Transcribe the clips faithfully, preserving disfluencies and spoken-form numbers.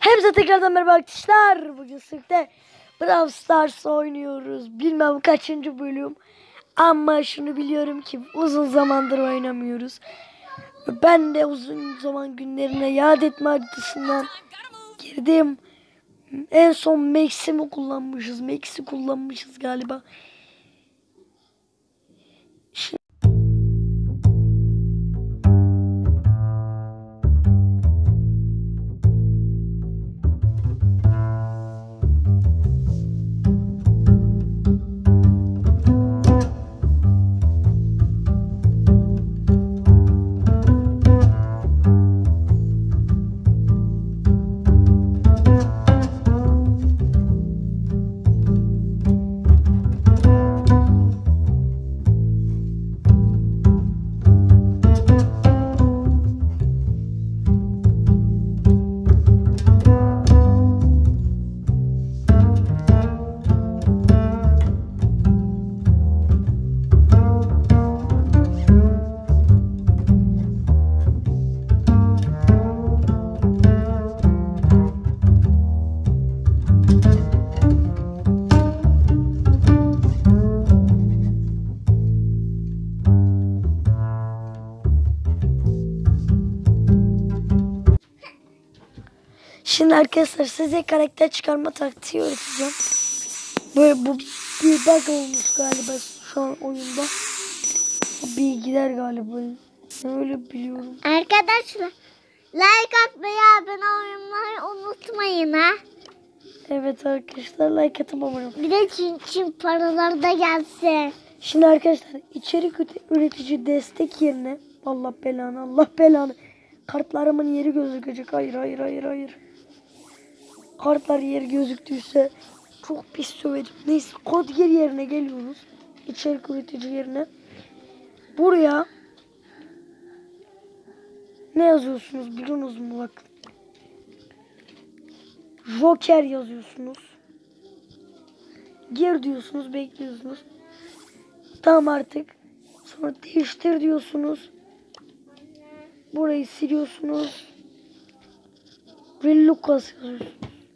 Hepsi tekrardan merhaba arkadaşlar. Bugün sizlerle Brawl Stars oynuyoruz. Bilmem kaçıncı bölüm. Ama şunu biliyorum ki uzun zamandır oynamıyoruz. Ben de uzun zaman günlerine yad etme haritasından girdim. En son Max'i mi kullanmışız? Max'i kullanmışız galiba. Şimdi Şimdi arkadaşlar size karakter çıkarma taktiği öğreteceğim. Böyle bu bir bug olmuş galiba şu an oyunda. Bu bilgiler galiba. Ben öyle biliyorum. Arkadaşlar like atmayı, abone olmayı unutmayın ha. Evet arkadaşlar like atıp abone olun. Bir de çin, çin paralar da gelsin. Şimdi arkadaşlar içerik üretici destek yerine Allah belanı Allah belanı kartlarımın yeri gözükecek. Hayır hayır hayır hayır. Kartlar yeri gözüktüyse çok pis söverim. Neyse kod gir yerine geliyoruz. İçerik üretici yerine. Buraya ne yazıyorsunuz biliyorsunuz mu bak. Joker yazıyorsunuz. Gir diyorsunuz, bekliyorsunuz. Tamam artık. Sonra değiştir diyorsunuz. Burayı siliyorsunuz. Ve Lucas yazıyorsunuz.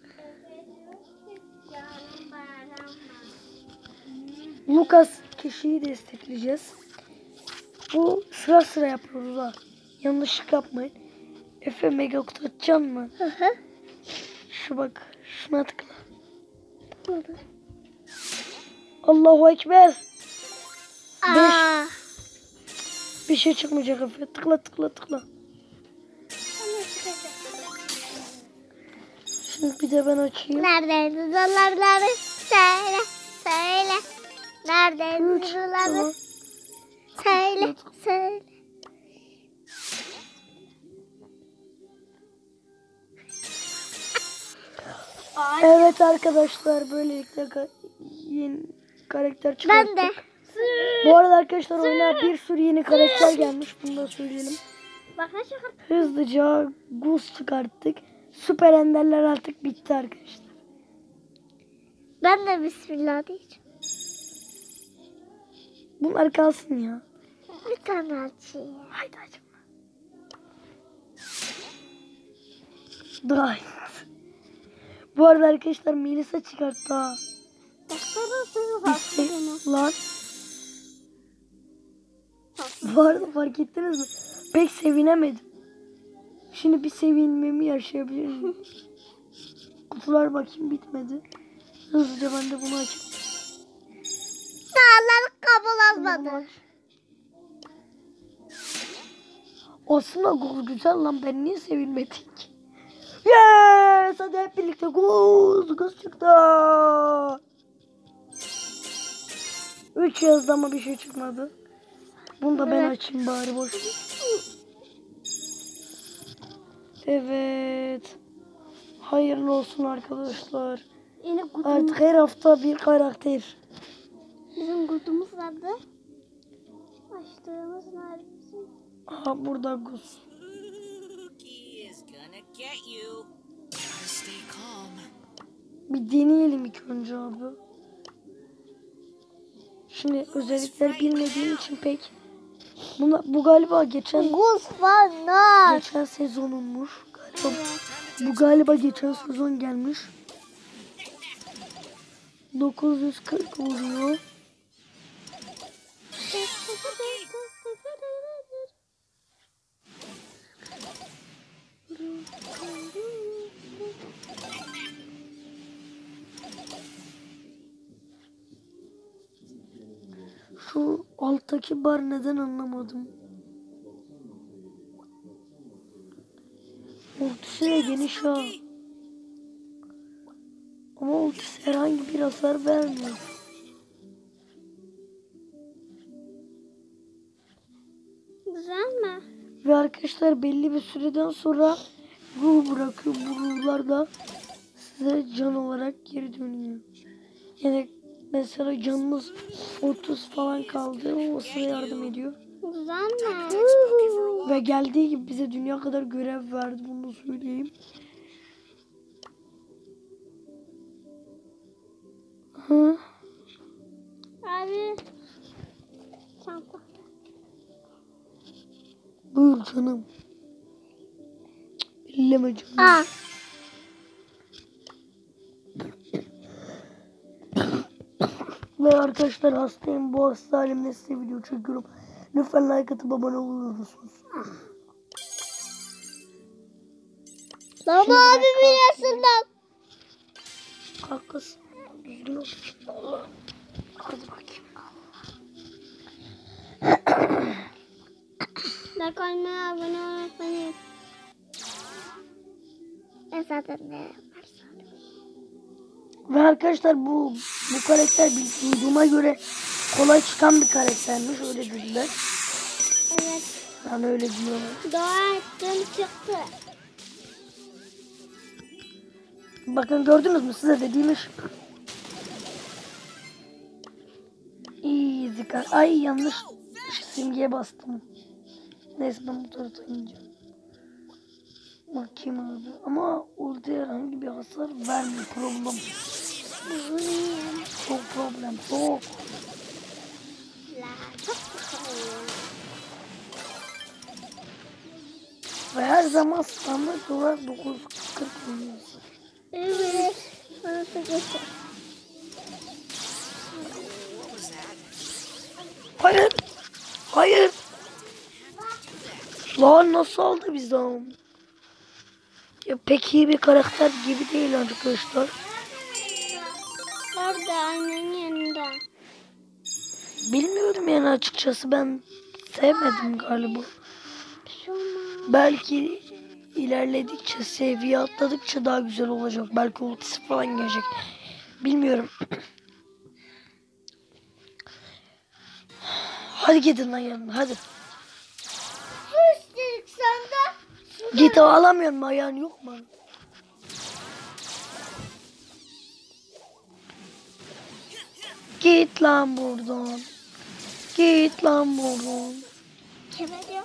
Lucas kişiyi destekleyeceğiz. Bu sıra sıra yapıyoruz ha. Yanlışlık yapmayın. Efe mega kutu atacaksın mı? Hı hı. Şu bak. Şuna tıkla. Allahu Ekber. Aa. Beş. Bir şey çıkmayacak Efe. Tıkla tıkla tıkla. Şimdi bir de ben açayım. Neredeydi dolarları? Söyle, söyle. Neredeydi Üç. dolarları? Tamam. Söyle, söyle. Evet arkadaşlar böylelikle ka- yeni karakter çıkarttık. Ben de. Bu arada arkadaşlar oyuna bir sürü yeni karakter gelmiş. Bunu da söyleyelim. Bak ne çıkart. Hızlıca Gus çıkarttık. Süper Enderler artık bitti arkadaşlar. Ben de bismillah diyeceğim. Bunlar kalsın ya. Bir tane açayım. Haydi açma. Daha iyi. Bu arada arkadaşlar Melisa çıkarttı ha. Bitti. Lan. Bu arada fark ettiniz mi? Pek sevinemedim. Şimdi bir sevinmemi yaşayabilir miyim? Kutular bakayım bitmedi. Hızlıca ben de bunu açayım. Dağlar kabul olmadı. Aslında gol güzel lan. Ben niye sevinmedim ki? Yes! Hadi hep birlikte gol. Kız çıktı. Üç yazdı ama bir şey çıkmadı. Bunu da ben Evet. açayım bari boş. Evet. Hayırlı olsun arkadaşlar. Yine kutumuz. Artık her hafta bir karakter. Bizim kutumuz nerede? Açtığımız nerede bizim? Aha burada Gus. Bir deneyelim ilk önce abi. Şimdi özellikleri bilmediğim için pek. Buna, bu galiba geçen Gus var. geçen sezonunmuş. Galiba Bu galiba geçen sezon gelmiş. dokuz yüz kırk vuruyor. Şu alttaki bar neden anlamadım. Ultisi de geniş ha. Ama ultisi herhangi bir hasar vermiyor. Güzel mi? Ve arkadaşlar belli bir süreden sonra ruh bırakıyor. Bu ruhlar da size can olarak geri dönüyor. Yani mesela canınız otuz falan kaldı. O size yardım ediyor. Güzel mi? Ve geldiği gibi bize dünya kadar görev verdi. Bunu söyleyeyim. Hı? Abi. Çanta. Buyur canım. Elleme canım. Aa. Ve arkadaşlar hastayım. Bu hasta halimle size video çekiyorum. Lütfen like atıp abone olur musunuz? Baba Şimdi abimin yaşından. Kalk kız. Düzgün ol. Allah. Hadi bakayım. Like olmayı, abone olmayı unutmayın. Ben zaten ne yaparsam. Ve arkadaşlar bu bu karakter duyduğuma göre kolay çıkan bir karaktermiş. Öyle dediler. Evet. Yani öyle diyorlar. Dua ettim çıktı. Bakın gördünüz mü size dediğim iş. İyi zikar. Ay yanlış simgeye bastım. Neyse ben bu tarafa ineceğim. Bakayım abi. Ama ulti herhangi bir hasar vermiyor. Problem. Çok problem. Çok. La çok güzel. Ve her zaman standart olarak dokuz yüz kırk oynuyorsun. Evet. Orası geçer. Hayır. Hayır. Lan nasıl aldı bizden? Ya pek iyi bir karakter gibi değil arkadaşlar. Orada annenin yanında. Bilmiyorum yani açıkçası ben sevmedim galiba. Bir şey olmaz. Belki ilerledikçe, seviye atladıkça daha güzel olacak. Belki ultisi falan gelecek. Bilmiyorum. Hadi gidin lan yanıma hadi. Su istedik senden. Git alamıyorum ayağın yok mu? Git lan buradan. Git lan buradan. Kim ediyor?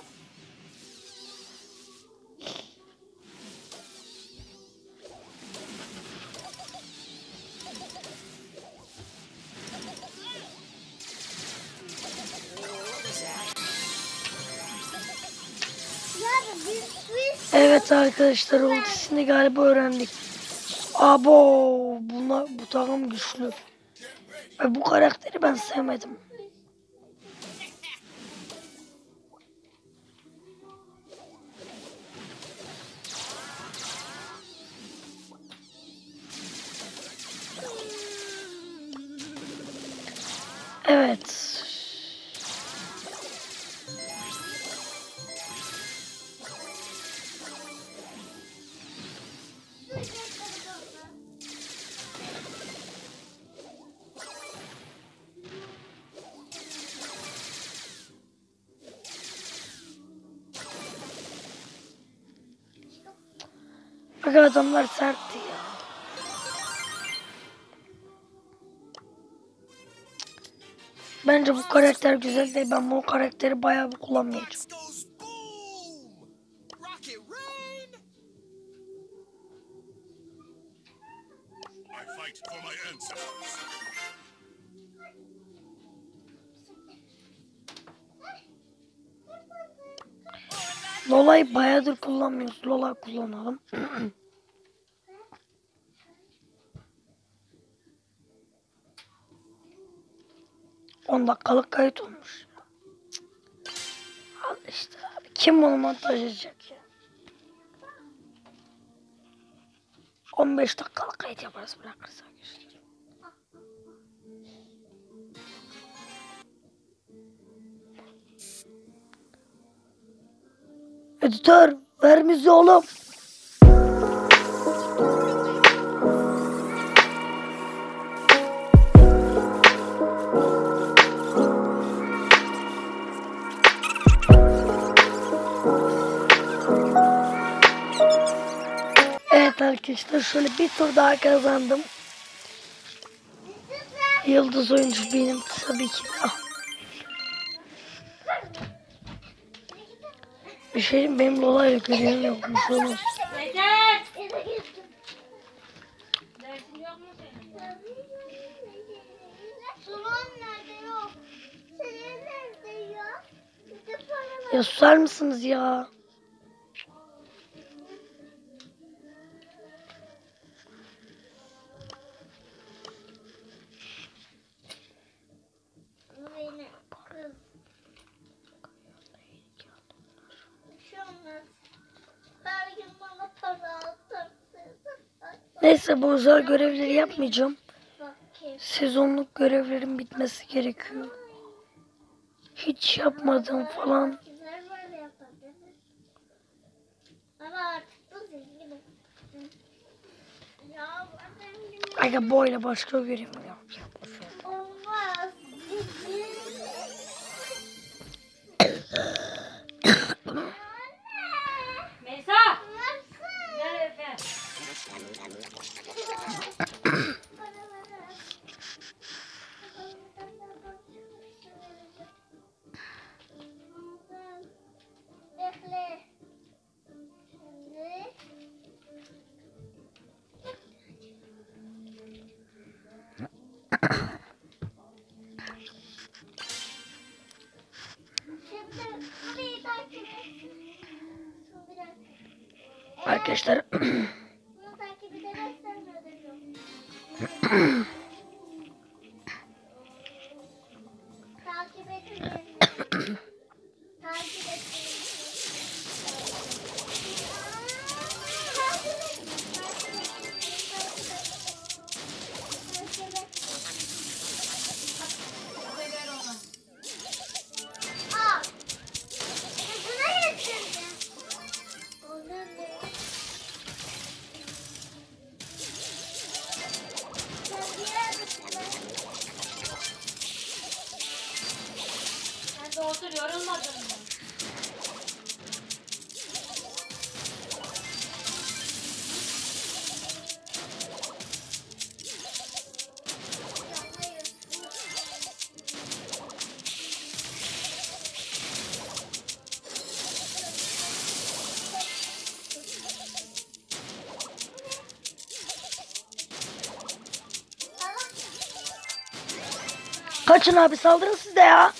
Ya biz su istedik. Evet arkadaşlar ultisini galiba öğrendik. Abo buna, bu takım güçlü. Ve bu karakteri ben sevmedim. Evet. Bak adamlar sertti ya. Bence bu karakter güzel değil. Ben bu karakteri bayağı bir kullanmayacağım. I fight for my ancestors. Lola'yı bayağıdır kullanmıyoruz. Lola kullanalım. on dakikalık kayıt olmuş. Al işte abi. Kim bunu montaj edecek ya? on beş dakikalık kayıt yaparız bırakırız arkadaşlar. Editör ver müziği oğlum. Evet arkadaşlar şöyle bir tur daha kazandım. Yıldız oyuncu benim tabii ki de. Ah. Bir şeyin benim Lola'yla görevim yokmuş oğlum. Yeter. Dersin yok mu senin? Suman nerede yok? Senin nerede yok? Bir de para var. Ya susar mısınız ya? Bu benim kız. Bir şey olmaz. Her gün bana para atarsın. Neyse bu özel görevleri yapmayacağım. Bakayım. Sezonluk görevlerin bitmesi gerekiyor. Hiç yapmadım falan. Güzel böyle yapar değil mi? Ama artık bu zenginim. Ya ben Aga boyla başka görev yapacağım. olmaz. Meysa. Gel Efe. Bekle. Şimdi. Şimdi burayı takip et. Bir dakika. Arkadaşlar Bunu takip edersen ödül yok. Takip edin. Takip edin. Hadi ver ona. Aa! Kızına getirdim. O ne? Sen de otur yorulmadın mı? kaçın abi saldırın siz de ya.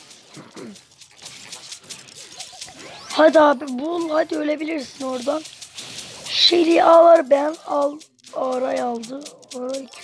Hadi abi bul hadi ölebilirsin oradan. Şeli'yi ağlar ben al. Aray aldı. Aray kim?